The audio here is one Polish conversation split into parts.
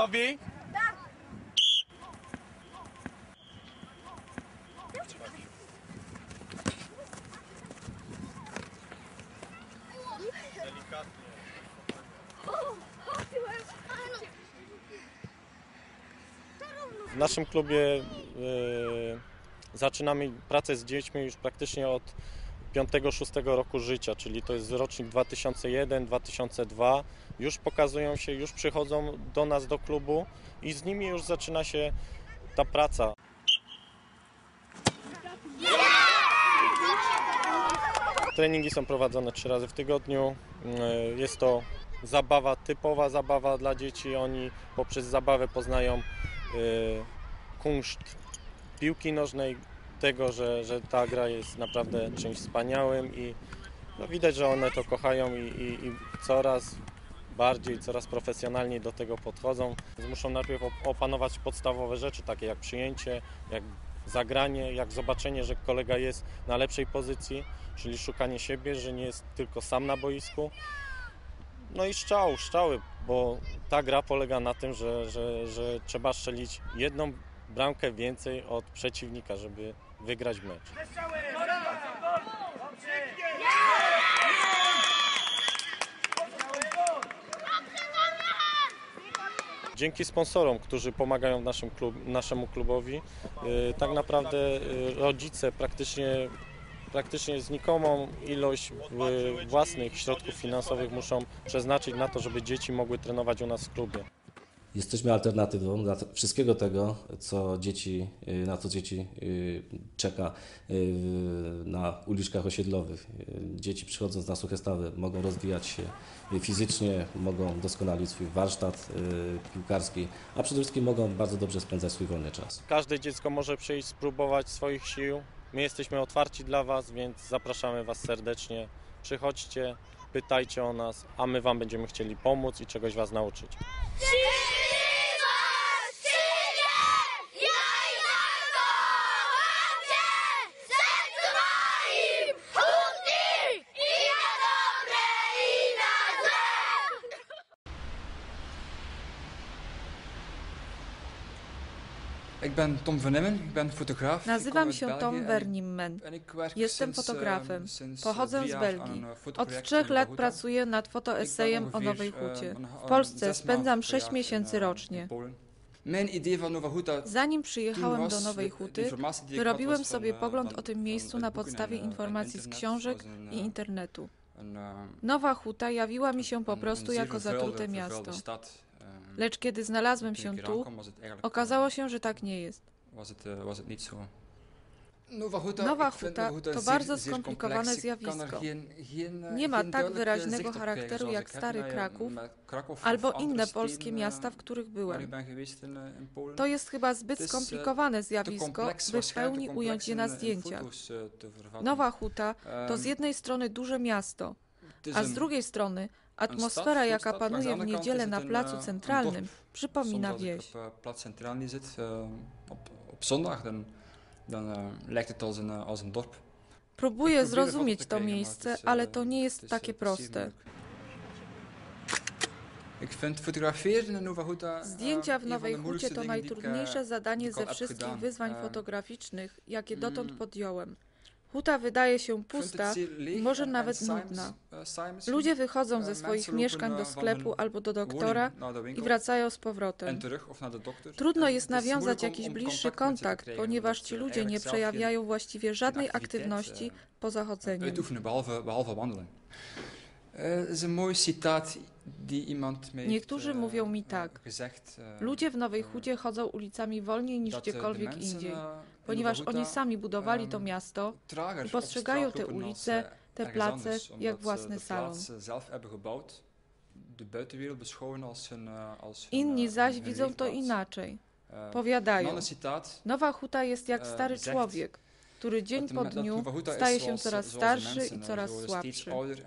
Gotowi? W naszym klubie zaczynamy pracę z dziećmi już praktycznie od 5-6 roku życia, czyli to jest rocznik 2001-2002. Już pokazują się, już przychodzą do nas do klubu i z nimi już zaczyna się ta praca. Treningi są prowadzone 3 razy w tygodniu. Jest to zabawa, typowa zabawa dla dzieci. Oni poprzez zabawę poznają kunszt piłki nożnej, tego, że ta gra jest naprawdę czymś wspaniałym i no widać, że one to kochają i coraz bardziej, coraz profesjonalniej do tego podchodzą. Muszą najpierw opanować podstawowe rzeczy, takie jak przyjęcie, jak zagranie, jak zobaczenie, że kolega jest na lepszej pozycji, czyli szukanie siebie, że nie jest tylko sam na boisku. No i strzały, bo ta gra polega na tym, że trzeba strzelić jedną bramkę więcej od przeciwnika, żeby wygrać mecz. Dzięki sponsorom, którzy pomagają naszemu klubowi, tak naprawdę rodzice praktycznie znikomą ilość własnych środków finansowych muszą przeznaczyć na to, żeby dzieci mogły trenować u nas w klubie. Jesteśmy alternatywą dla wszystkiego tego, na co dzieci czeka na uliczkach osiedlowych. Dzieci przychodząc na suche stawy mogą rozwijać się fizycznie, mogą doskonalić swój warsztat piłkarski, a przede wszystkim mogą bardzo dobrze spędzać swój wolny czas. Każde dziecko może przyjść, spróbować swoich sił. My jesteśmy otwarci dla Was, więc zapraszamy Was serdecznie. Przychodźcie, pytajcie o nas, a my Wam będziemy chcieli pomóc i czegoś Was nauczyć. Ik ben Tom van Emmen, ik ben fotograaf. Nazywam się Tom Vernimmen. Jestem fotografem. Pochodzę z Belgii. Od 3 lat pracuję nad fotoesejem o Nowej Hucie. W Polsce spędzam 6 miesięcy rocznie. Zanim przyjechałem do Nowej Huty, wyrobiłem sobie pogląd o tym miejscu na podstawie informacji z książek i internetu. Nowa Huta jawiła mi się po prostu jako zatrute miasto. Lecz kiedy znalazłem się tu, okazało się, że tak nie jest. Nowa Huta to bardzo skomplikowane zjawisko. Nie ma tak wyraźnego charakteru jak stary Kraków albo inne polskie miasta, w których byłem. To jest chyba zbyt skomplikowane zjawisko, by w pełni ująć je na zdjęciach. Nowa Huta to z jednej strony duże miasto, a z drugiej strony atmosfera, jaka panuje w niedzielę na Placu Centralnym, przypomina wieś. Próbuję zrozumieć to miejsce, ale to nie jest takie proste. Zdjęcia w Nowej Hucie to najtrudniejsze zadanie ze wszystkich wyzwań fotograficznych, jakie dotąd podjąłem. Huta wydaje się pusta i może nawet nudna. Ludzie wychodzą ze swoich mieszkań do sklepu albo do doktora i wracają z powrotem. Trudno jest nawiązać jakiś bliższy kontakt, ponieważ ci ludzie nie przejawiają właściwie żadnej aktywności poza chodzeniem. Niektórzy mówią mi tak: ludzie w Nowej Hucie chodzą ulicami wolniej niż gdziekolwiek indziej, ponieważ oni sami budowali to miasto i postrzegają te ulice, te place jak własny salon. Inni zaś widzą to inaczej. Powiadają: Nowa Huta jest jak stary człowiek, który dzień po dniu staje się coraz starszy i coraz słabszy.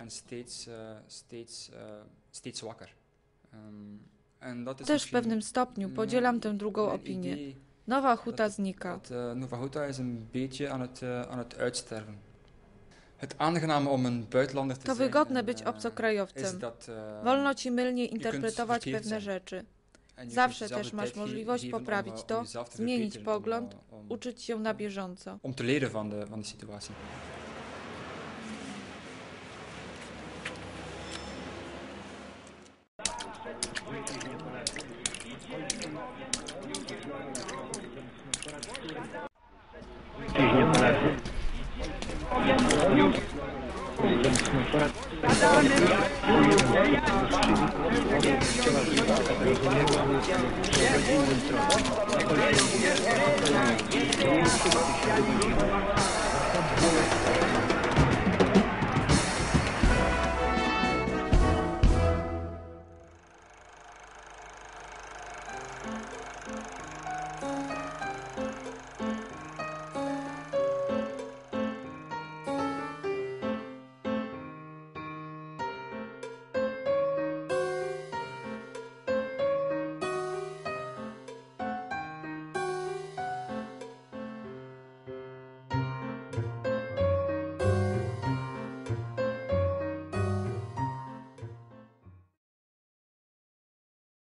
Też w pewnym stopniu podzielam tę drugą opinię. Nowa Huta znika. Nowa Huta is een beetje aan het uitsterven. To wygodne być obcokrajowcem. Wolno ci mylnie interpretować pewne rzeczy. Zawsze też masz możliwość poprawić to, zmienić pogląd, uczyć się na bieżąco. Om te leren van de situatie.